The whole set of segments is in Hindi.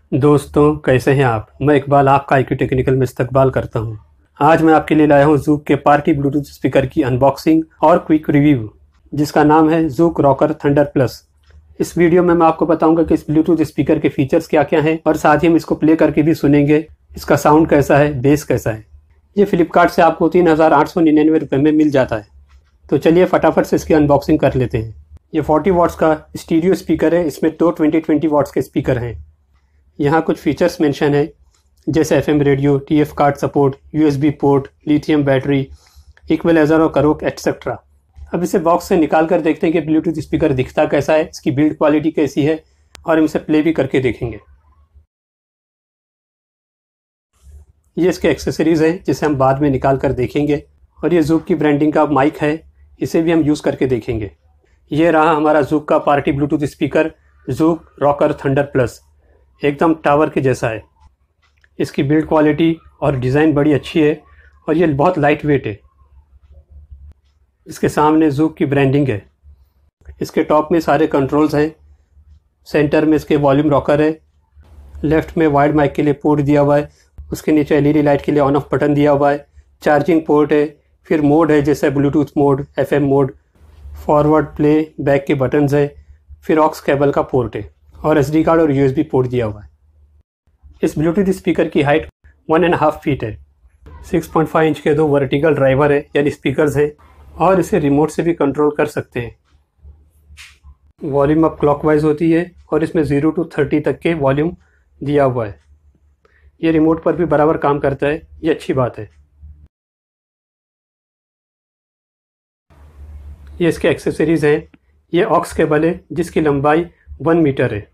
दोस्तों, कैसे हैं आप। मैं इकबाल आपका IQ टेक्निकल में इस्तकबाल करता हूं। आज मैं आपके लिए लाया हूं ज़ूक के पार्टी ब्लूटूथ स्पीकर की अनबॉक्सिंग और क्विक रिव्यू, जिसका नाम है ज़ूक रॉकर थंडर प्लस। इस वीडियो में मैं आपको बताऊंगा कि इस ब्लूटूथ स्पीकर के फीचर्स क्या क्या हैं और साथ ही हम इसको प्ले करके भी सुनेंगे। इसका साउंड कैसा है, बेस कैसा है। ये फ्लिपकार्ट से आपको 3899 रुपये में मिल जाता है। तो चलिए फटाफट से इसकी अनबॉक्सिंग कर लेते हैं। ये 40 वाट्स का स्टीरियो स्पीकर है। इसमें दो 2020 वाट्स के स्पीकर हैं। यहाँ कुछ फीचर्स मेंशन है, जैसे FM radio, TF card support, USB port, lithium battery, equaliser और करोक एक्सेट्रा। अब इसे बॉक्स से निकाल कर देखते हैं कि ब्लूटूथ स्पीकर दिखता कैसा है, इसकी बिल्ड क्वालिटी कैसी है, और हम इसे प्ले भी करके देखेंगे। ये इसके एक्सेसरीज हैं जिसे हम बाद में निकाल कर देखेंगे। और ये ज़ूक की ब्रांडिंग का माइक है, इसे भी हम यूज़ करके देखेंगे। ये रहा हमारा ज़ूक का party Bluetooth speaker Zoook Rocker Thunder Plus. एकदम टावर के जैसा है। इसकी बिल्ड क्वालिटी और डिज़ाइन बड़ी अच्छी है और ये बहुत लाइट वेट है। इसके सामने ज़ूक की ब्रांडिंग है। इसके टॉप में सारे कंट्रोल्स हैं। सेंटर में इसके वॉल्यूम रॉकर है। लेफ्ट में वाइड माइक के लिए पोर्ट दिया हुआ है। उसके नीचे LED लाइट के लिए ऑन ऑफ बटन दिया हुआ है। चार्जिंग पोर्ट है। फिर मोड है, जैसे Bluetooth mode, FM mode, forward, play, back के बटन्स है। फिर ऑक्स केबल का पोर्ट है और SD कार्ड और USB पोर्ट दिया हुआ है। इस ब्लूटूथ स्पीकर की हाइट 1.5 फीट है। 6.5 इंच के दो वर्टिकल ड्राइवर है, यानी स्पीकर्स हैं, और इसे रिमोट से भी कंट्रोल कर सकते हैं। वॉल्यूम अप क्लॉकवाइज होती है और इसमें 0 to 30 तक के वॉल्यूम दिया हुआ है। ये रिमोट पर भी बराबर काम करता है, ये अच्छी बात है। ये इसके एक्सेसरीज हैं। ये ऑक्स केबल है जिसकी लंबाई 1 मीटर है।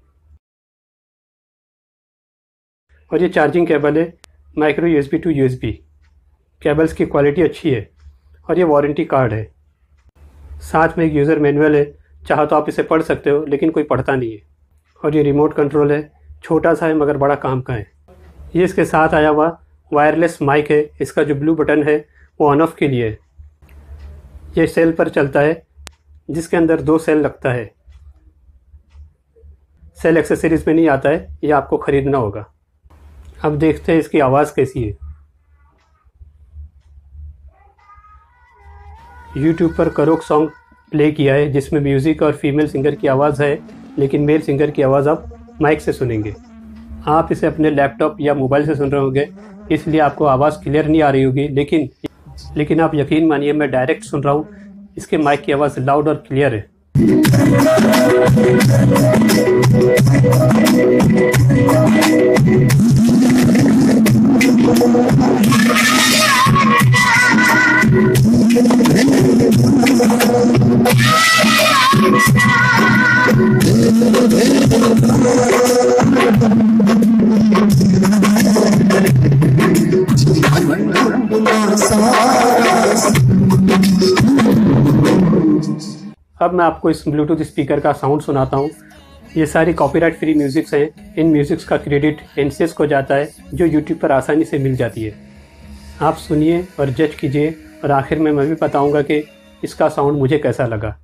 और ये चार्जिंग केबल है, micro USB to USB। Cables की क्वालिटी अच्छी है और ये वारंटी कार्ड है। साथ में एक यूज़र मैनुअल है, चाहो तो आप इसे पढ़ सकते हो, लेकिन कोई पढ़ता नहीं है। और ये रिमोट कंट्रोल है, छोटा सा है मगर बड़ा काम का है। ये इसके साथ आया हुआ वायरलेस माइक है। इसका जो ब्लू बटन है वो ऑन ऑफ के लिए है। ये सेल पर चलता है, जिसके अंदर 2 सेल लगता है। सेल एक्सेसरीज में नहीं आता है, ये आपको ख़रीदना होगा। अब देखते हैं इसकी आवाज़ कैसी है। YouTube पर करोक सॉन्ग प्ले किया है, जिसमें म्यूज़िक और फीमेल सिंगर की आवाज़ है, लेकिन मेल सिंगर की आवाज़ आप माइक से सुनेंगे। आप इसे अपने लैपटॉप या मोबाइल से सुन रहे होंगे, इसलिए आपको आवाज़ क्लियर नहीं आ रही होगी, लेकिन आप यकीन मानिए, मैं डायरेक्ट सुन रहा हूँ। इसके माइक की आवाज़ लाउड और क्लियर है। अब मैं आपको इस ब्लूटूथ स्पीकर का साउंड सुनाता हूँ। ये सारी कॉपीराइट फ्री म्यूज़िक्स हैं। इन म्यूज़िक्स का क्रेडिट एनसेस को जाता है, जो YouTube पर आसानी से मिल जाती है। आप सुनिए और जज कीजिए, और आखिर में मैं भी बताऊंगा कि इसका साउंड मुझे कैसा लगा।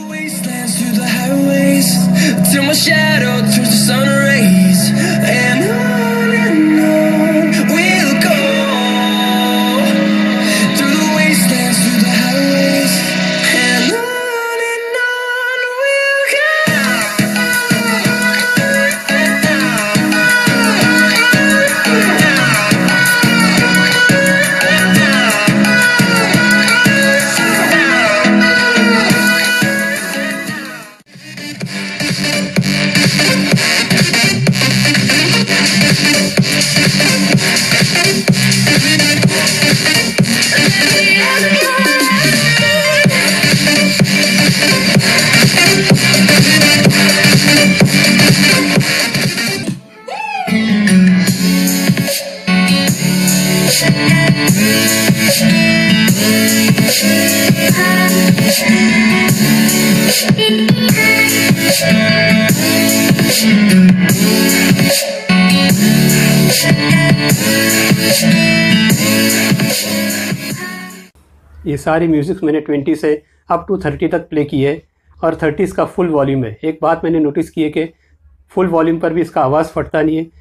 ये सारी म्यूज़िक मैंने 20 से अप टू 30 तक प्ले की है और 30 का फुल वॉल्यूम है। एक बात मैंने नोटिस की है कि फुल वॉल्यूम पर भी इसका आवाज़ फटता नहीं है।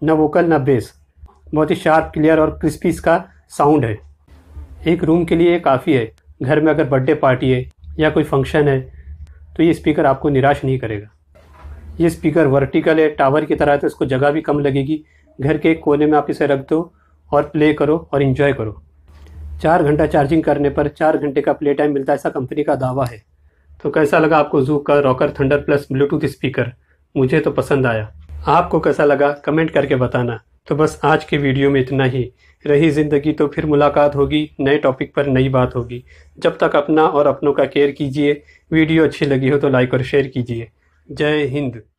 न वोकल न बेस। बहुत ही शार्प, क्लियर और क्रिस्पी इसका साउंड है। एक रूम के लिए ये काफ़ी है। घर में अगर बर्थडे पार्टी है या कोई फंक्शन है तो ये स्पीकर आपको निराश नहीं करेगा। ये स्पीकर वर्टिकल है, टावर की तरह है, तो इसको जगह भी कम लगेगी। घर के एक कोने में आप इसे रख दो और प्ले करो और इन्जॉय करो। 4 घंटा चार्जिंग करने पर 4 घंटे का प्ले टाइम मिलता है, ऐसा कंपनी का दावा है। तो कैसा लगा आपको ज़ूक का Rocker Thunder Plus Bluetooth speaker? मुझे तो पसंद आया। आपको कैसा लगा कमेंट करके बताना। तो बस आज के वीडियो में इतना ही। रही ज़िंदगी तो फिर मुलाकात होगी, नए टॉपिक पर नई बात होगी। जब तक अपना और अपनों का केयर कीजिए। वीडियो अच्छी लगी हो तो लाइक और शेयर कीजिए। जय हिंद।